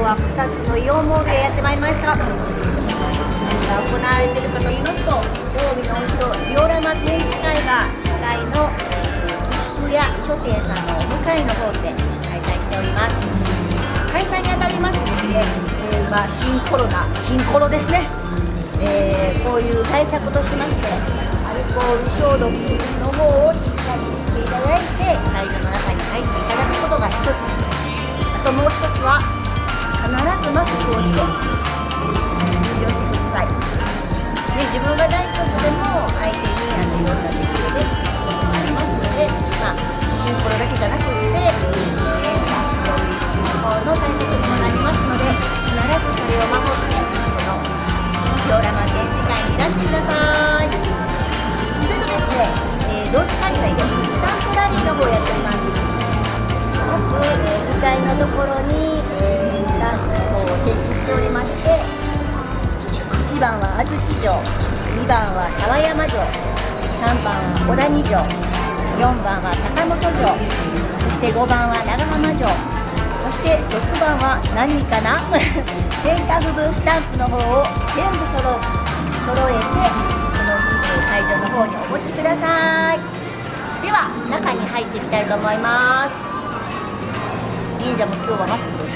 は草津のイオンモールへやってまいりました。何が行われているかと言いますと、近江のお城ジオラマ展示会が2階の菊屋書店さんの向かいの方で開催しております。開催にあたりましてですね、今新コロですね、こういう対策としましてアルコール消毒の方をしっかりしていただいて会場の中に入っていただくことが一つ、あともう一つは必ずマスクをして入場してください。で、自分が大丈夫でも相手にいろんなできるねことがありますので、シンプルだけじゃなくってそういう方の対策にもなりますので、必ずそれを守ってこのジオラマ展示会にいらしてください。それとですね、同時開催でスタンプラリーの方をやっております。まず、2階のところに、スタンプの方を設置しておりまして、1番は安土城、2番は沢山城、3番は小谷城、4番は坂本城、そして5番は長浜城、そして6番は何かな変化部分スタンプの方を全部揃えてこの会場の方にお持ちください。では中に入ってみたいと思います。忍者も今日はマスクです。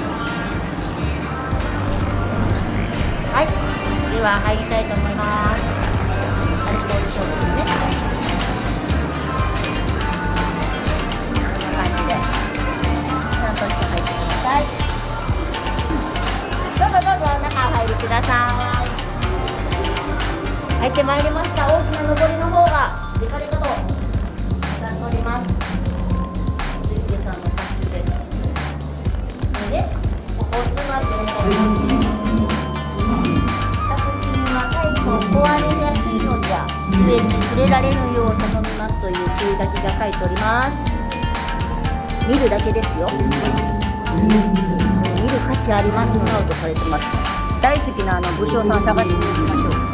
はい、では入りたいと思います。アルコール消毒ね、こんな感じでちゃんとして入ってください。どうぞどうぞ中お入りください。入ってまいりました。大きな上りの方がデカデカとなっております。水木さんの作品です。で、ここには作品は太鼓壊れやすいのじゃ上に触れられぬよう頼みますという注意書きが書いております。見るだけですよ。見る価値ありますなとされてます。大好きな武将さん探しに行きましょう。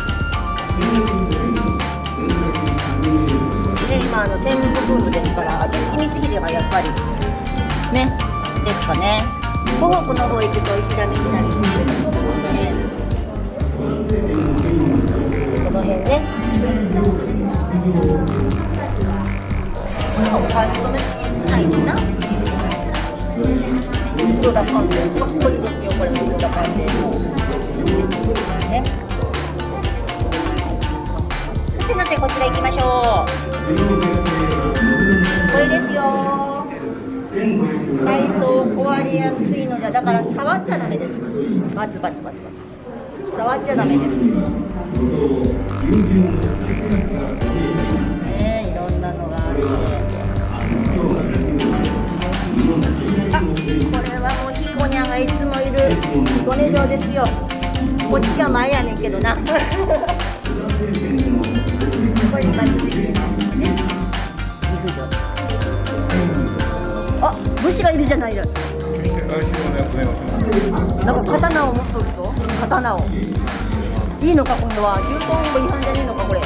で、今戦国ブームですから明智光秀がやっぱりねですかね。湖北の方行くと石田三成してるところで、この辺ね。これはお買い求めないな。黒田官兵衛、かっこいいですよこれ。黒田官兵衛ね。そしてなってこちら行きましょう。これですよ。海藻壊れやすいのじゃ、だから触っちゃダメです。バツバツバツバツ触っちゃダメです。いろんなのがあって、あ、これはもうひこにゃんがいつもいる彦根城ですよ。こっちが前やねんけどなここに今ついてますね。岐阜城、あ、武士がいるじゃないですか。なんか刀を持っとると、刀をいいのか、今度は牛刀法違反じゃねえのかこれ。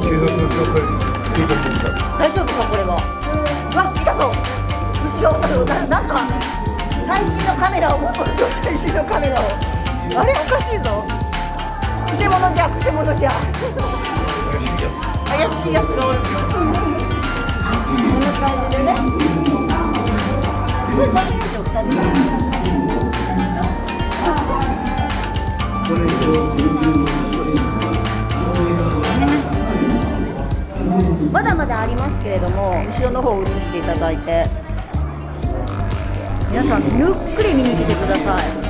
大丈夫かこれは。わ、来たぞ。後ろなんか最新のカメラを持っとるぞ。最新のカメラを。あれおかしいぞ。くせ者じゃくせ者じゃ。怪しいやつがおる。こんな感じでね。これ大丈夫でしょ2人。まだまだありますけれども、後ろの方を映していただいて、皆さんゆっくり見に来てください。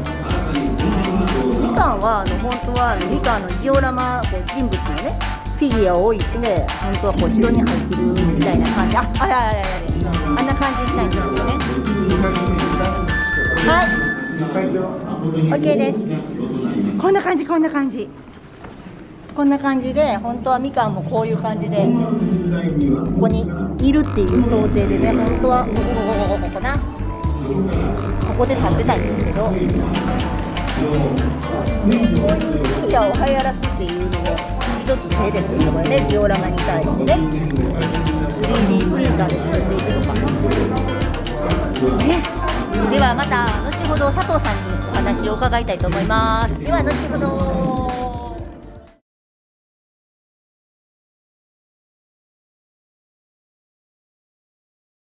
みかんは本当はみかんのジオラマ人物のねフィギュアを置いて、本当はこう城に入ってるみたいな感じ、あんな感じにしたいんですよね。はい、OK です。こんな感じこんな感じこんな感じで、本当はみかんもこういう感じでここにいるっていう想定でね、本当はここな、ここで食べたいんですけど、こういうフィギュアを流行らすっていうのも一つ手ですけどね、ジオラマに対してね 3D プリンターで作っていくとかね。 ではまた後ほど佐藤さんにお話を伺いたいと思います。では後ほど。